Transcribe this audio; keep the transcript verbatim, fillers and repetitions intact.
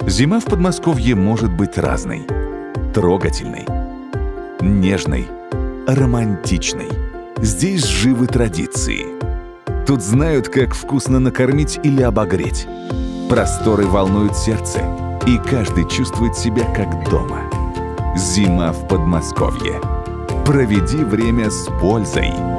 Зима в Подмосковье может быть разной. Трогательной, нежной, романтичной. Здесь живы традиции. Тут знают, как вкусно накормить или обогреть. Просторы волнуют сердце, и каждый чувствует себя как дома. Зима в Подмосковье. Проведи время с пользой.